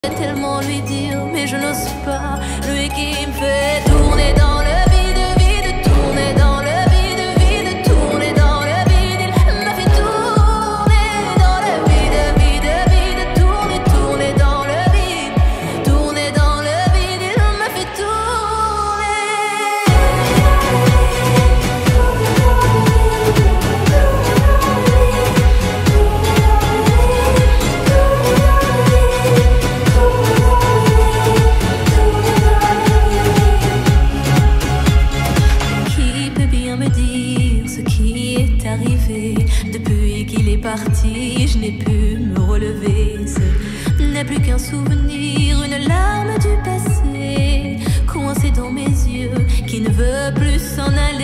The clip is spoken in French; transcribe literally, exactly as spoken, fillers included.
Tellement lui dire, mais je n'ose pas. Lui qui me fait tourner dans le vide, vide, tourner dans le vide, vide, tourner dans le vide. Il m'a fait tourner dans le vide, vide, vide, tourner, tourner dans le vide, tourner dans le vide. Il m'a fait tourner. Depuis qu'il est parti, je n'ai pu me relever. Ce n'est plus qu'un souvenir, une larme du passé, coincée dans mes yeux, qui ne veut plus s'en aller.